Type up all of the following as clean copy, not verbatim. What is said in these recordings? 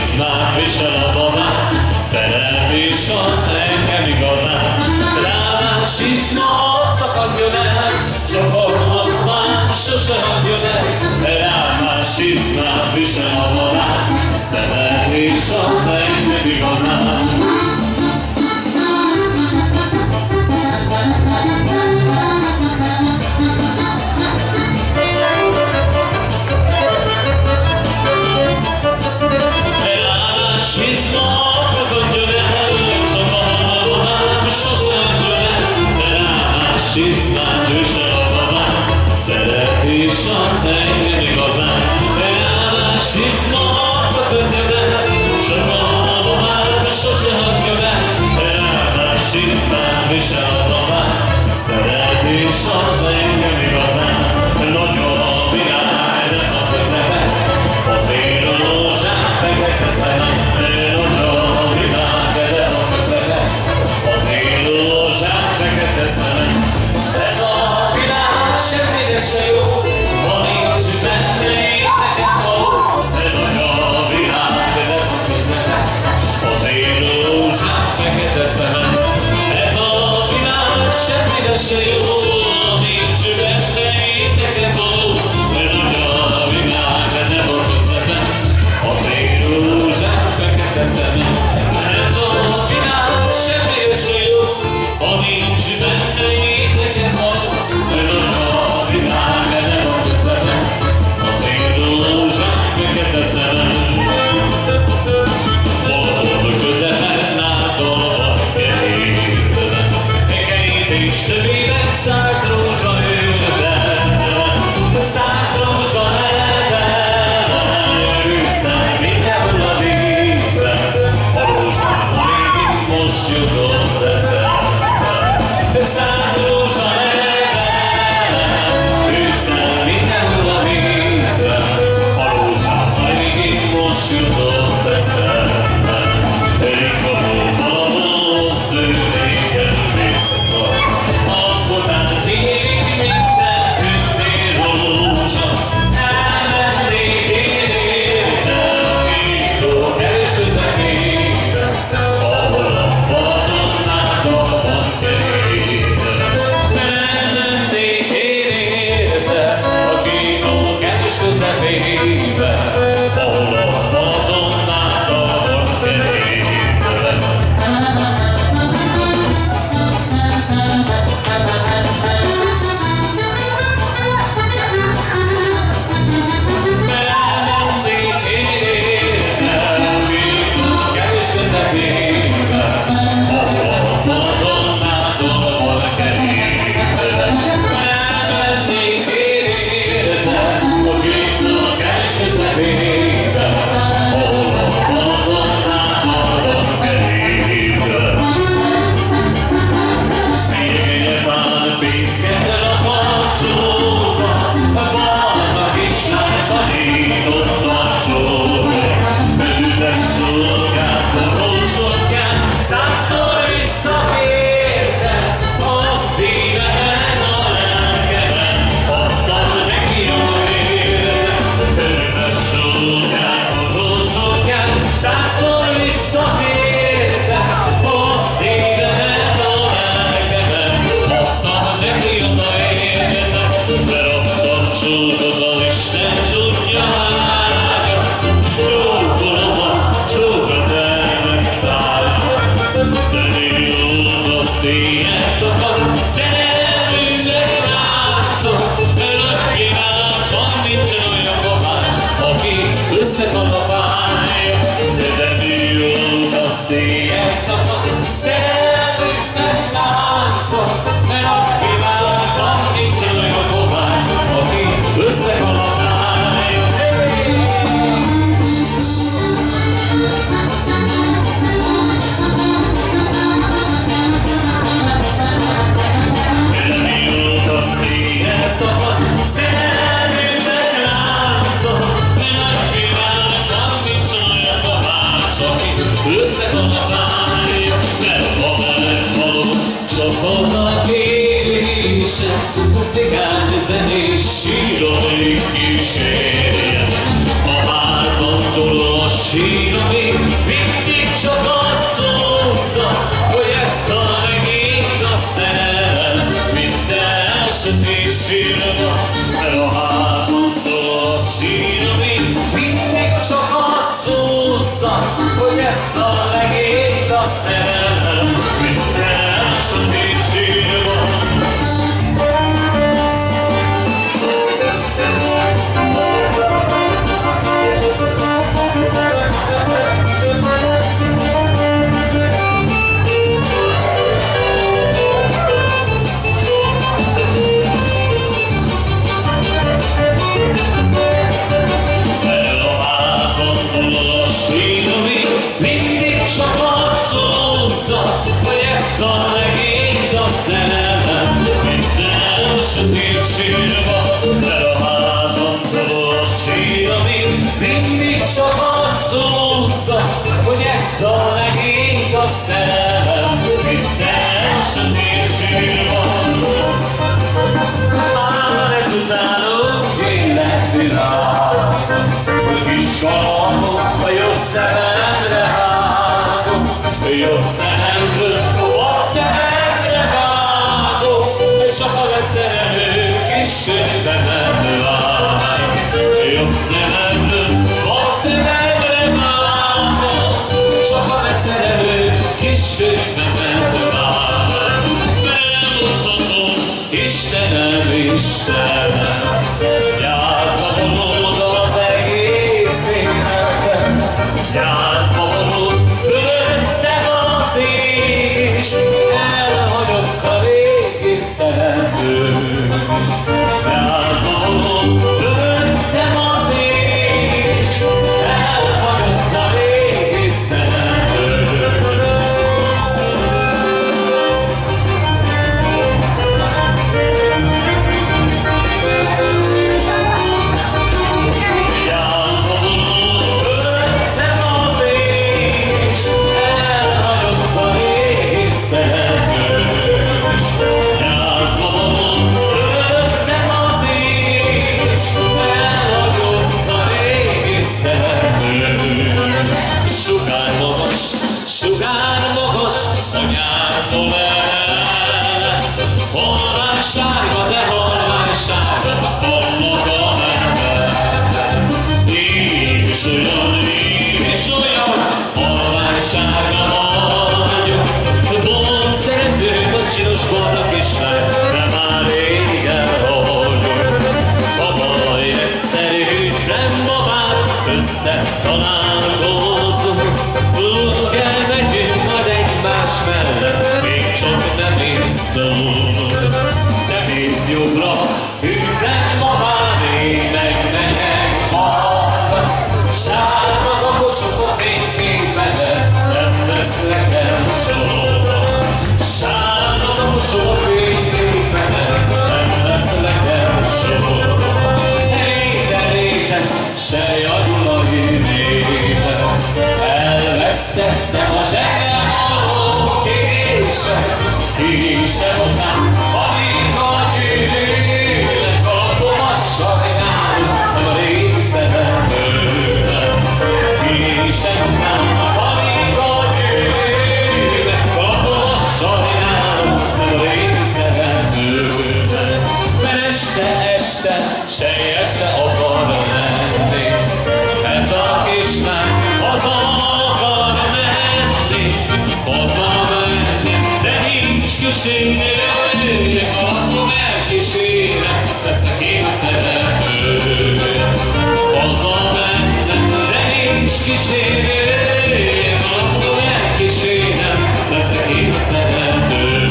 siszmát visel a babát, szeretés az engem igazán. Drámás siszma hadd szakadjon el, csokornak már sose hagyjon el. Drámás siszmát visel a babát, szeretés az engem igazán. Siszmát visel a babát, szeretés az engem igazán. Drámás siszma hadd szakadjon el, csak a babát sose hagyjon el. Drámás siszmát visel a babát, szeretés az engem igazán. Nagyon a virág, de a közepe, az én rózsám fekete szeme. Nagyon a virág, de a közepe, az én rózsám fekete szeme. Ez a világ semmire se jó, ha nincs benne én nekem való. De nagy a világ, de ez a közepe, az én rózsám fekete szeme. Ez a világ semmire se jó, ha nincs benne én nekem való. De nagy a világ, de ez a közepe, az én rózsám fekete szeme. Ez a világ semmire se jó, ha nincs benne én nekem való. De nagy a világ, de ez a közepe, az én rózsám fekete szeme. Valahol közepen látom a kerítben, kerítés többében 100 rózsa ültem. 100 rózsa eltem, ősszel mindenhol a vízben, a rózsám még most jutott eszembe. 100 rózsa eltem, ősszel mindenhol a vízben, a rózsám még most jutott eszembe. Rikodó valahol szőréken vissza, azután tényleg minden tűnnél rózsa. Elmennék én értem, Író kevés közepében, ahol a Baladonnától van kerítve. Elmennék én értem, a Író kevés közepében, ahol a Baladonnától van kerítve. Cigányzenés síron kísérjen, a házon túl a síron hogy ezt a legényt a szerelem, minden sötétségben. Hogy ezt a legényt a szerelem minden sötétségben. De a házon túl a sír, ami mindig csak azt húzza, hogy ezt a legényt a szerelem minden sötétségben. Már ezután úgy életvilág, hogy kis alapok a jobb szememre hágok, jobb szememből a szememre vágok, csak a leszerelő kísérbe nem vág. Jobb szememből a szememre vágok, csak a leszerelő kísérbe nem vág. Megmutatom, Istenem, Istenem, gyászba vonod az egész életem, gyászba vonod és elhagyott a régi szeretőm is. Gyászolom, döntöttem az ég is, elhagyott a régi szeretőm. Sugár magas a nyártól el, halványsága, de halványsága, hallok a medve. Így is olyan, halványsága vagyok. Volt szerető, vagy csinos boldog kislány, de már rég elhagyok. A baj egyszerű, nem babám, összetalálkozunk. Úgy elmegyünk majd egymás mellett, még csak nem iszunk. De nézz jobbra, hűtlen babám, én megmegyek marra. Sárga kaposok a fényképeden, nem lesz nekem soha. Sárga kaposok a fényképeden, nem lesz nekem soha. Réten, se jagulai néven, elvesztettem a zsebem alól késem után, amikor gyűlök a gomas sajnálom, nem a régi szeretőm. Késem után, amikor gyűlök a gomas sajnálom, nem a régi szeretőm. Mert este, este akar lenni, mert a kislány haza akar menni, de nincs kísérő, akkor elkísérem, lesznek én szerető. Haza menni, de nincs kísérő, akkor elkísérem, lesznek én szerető.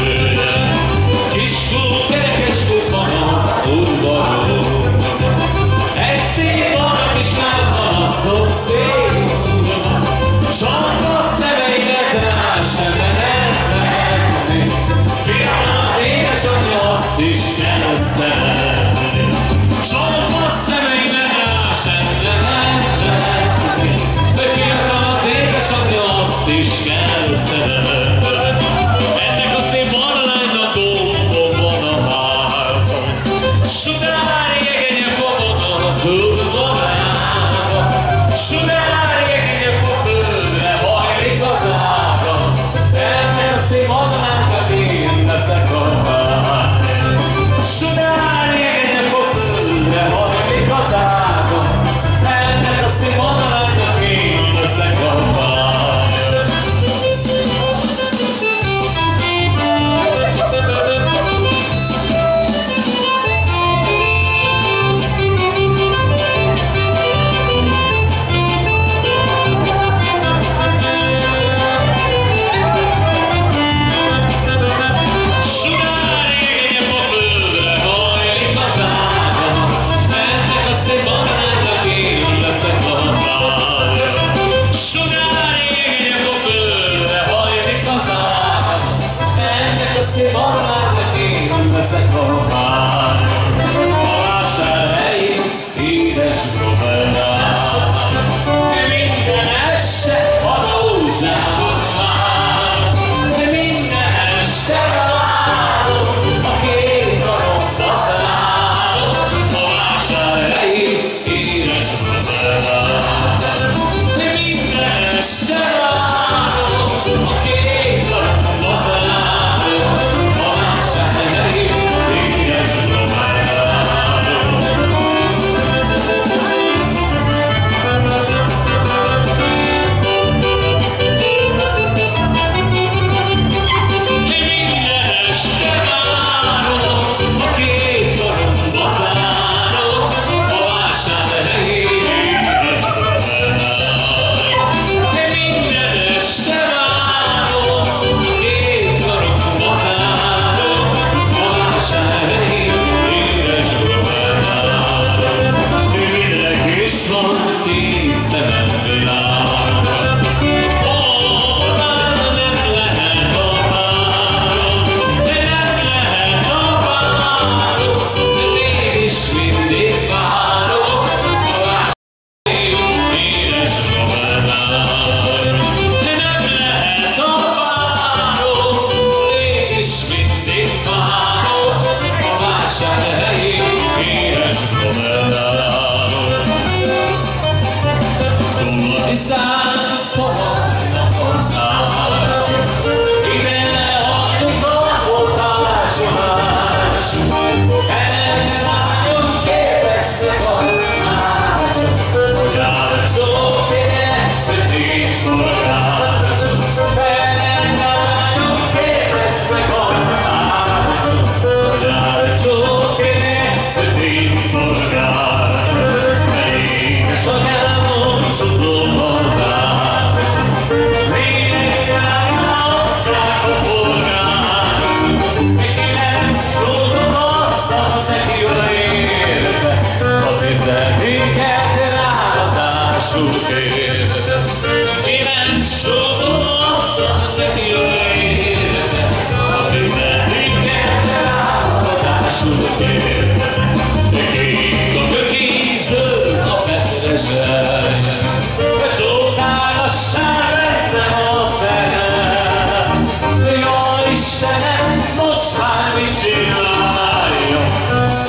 Kisú, kerekes van az udvaron, egy szép arra kislány van a szomszédban, csak a szemeidet rá sem lehet venni, fiam, az édesanyja azt is kell szeretni. Csak a szemeidet rá sem lehet venni, fiam,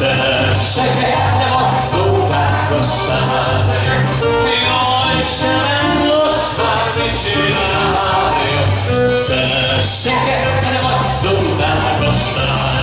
szeressek engem a próbálkozzál. Jaj, Istenem, most már mit csináljak? Szeressek engem a próbálkozzál.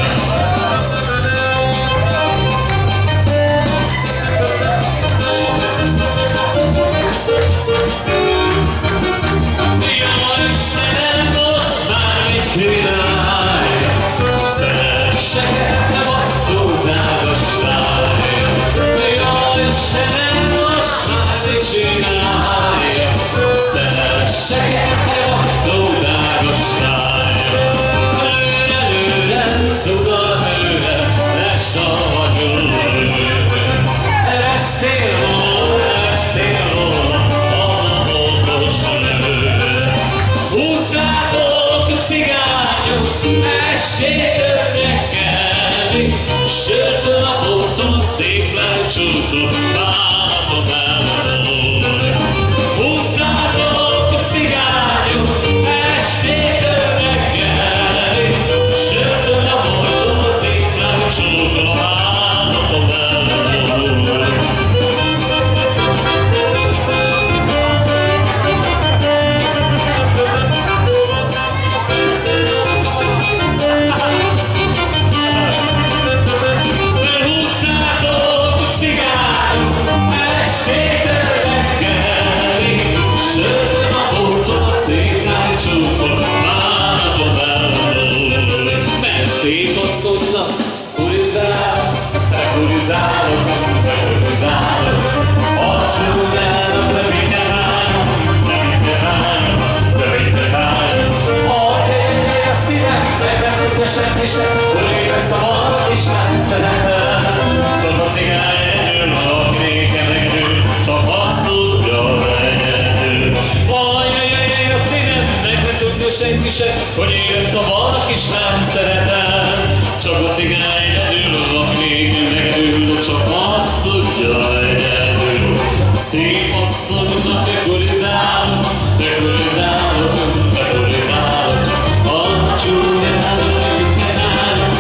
Sörtön a bolton szép lecsúszó bánatom elmondom. Húzzátok a cigányok, estétől reggelig. Sörtön a bolton szép lecsúszó bánatom elmondom. Szép asszonynak kurizálok, a csúnyának bevitte hányom, a lényeg a szívem, megrenődösen kisebb, hol évesz a valak is nem szeretem. Csak a cigány egyedül, valaki nékem egyedül, csak azt tudja egyedül. Ajjajjaj, a szívem, megrenődösen kisebb, hogy érezt a valak is nem szeretem. Csak a cigány egyedül, valaki nékem egyedül, csak azt tudja egyedül. Szép asszonynak te kurizálok, a csúnyának bevitte hányom.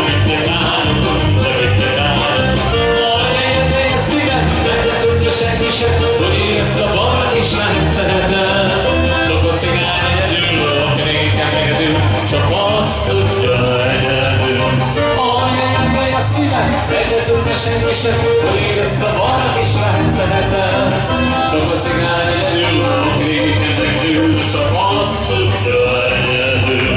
Ajjajjaj, a szívem, megrenődösen kisebb, hogy érezt a valak is nem szeretem. Csak a cigány egyedül, valaki nékem egyedül, csak azt tudja egyedül. Ajjajjaj, a szívem, megrenődösen kisebb, hogy érezt a valak is nem szeretem. Csak a cigány egyedül, valaki nékem egyedül, csak azt tudja egyedül.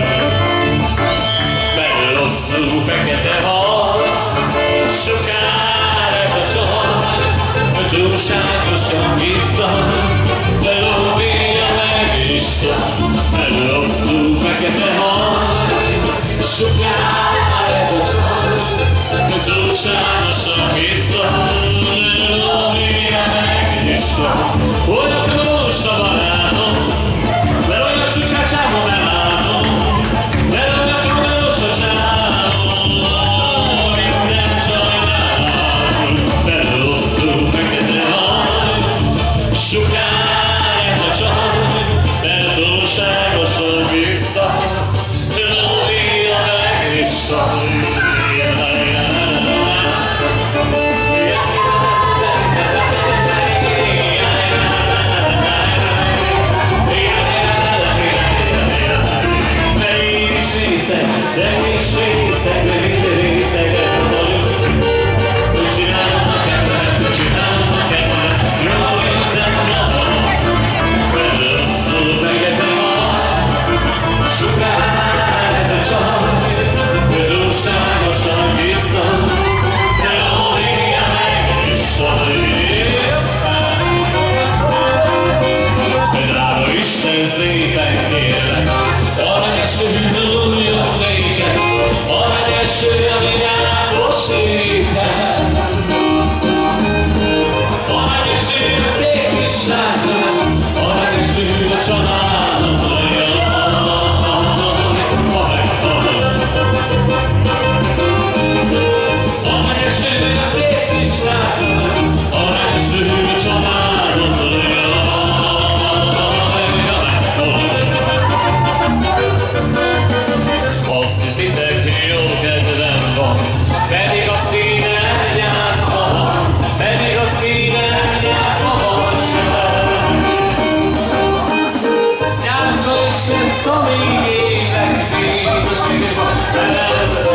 Mert rosszul fekete hal, sokára ez a csal, hogy túlságosan biztos, de lóvéja meg Isten. Mert rosszul fekete hal, sokára ez a csal, hogy túlságosan biztos, de lóvéja meg Isten. Olyan különös a barátom, mert olyan sütkát csávon nem látom, de olyan különös a csávon, minden csaj látom. Mert rosszul fekete haj, sokáig ez a csaj, mert túlságosan biztos, de lóvéja meg Isten. Szépen kérlek, aranyeső dúljon néked, aranyeső a virágos éken. Aranyeső a szép kis lázam, aranyeső a családom. Aranyeső a szép kis lázam, aranyeső a családom.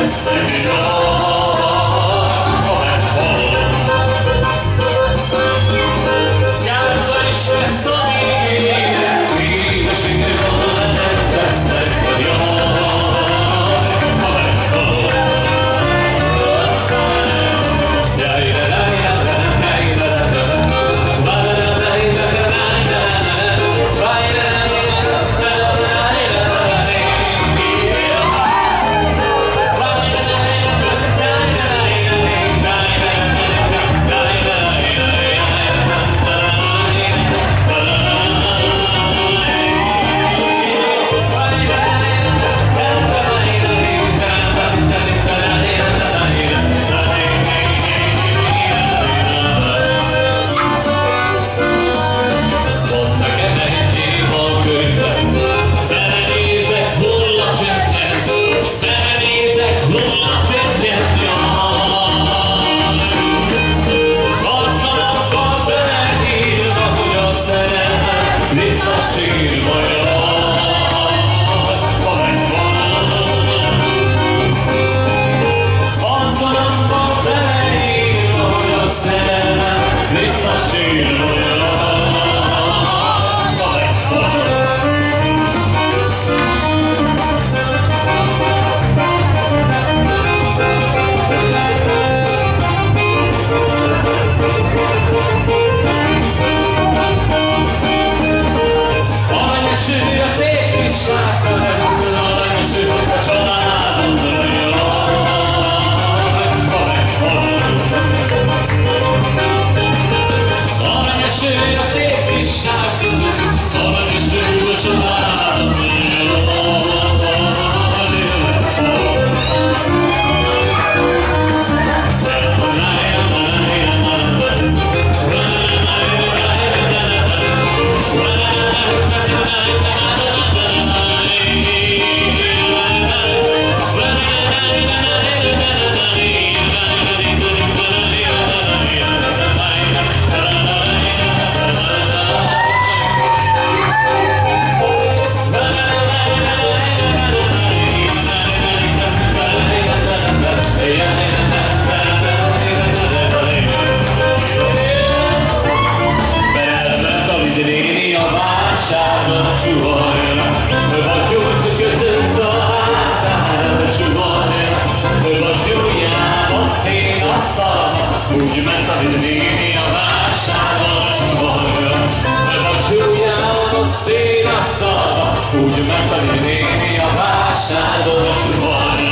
Úgy ment a néni a vásárban a csuvarra, mert a csúlyában a szél a szava. Úgy ment a néni a vásárban a csuvarra.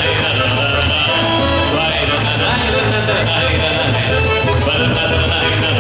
Bye.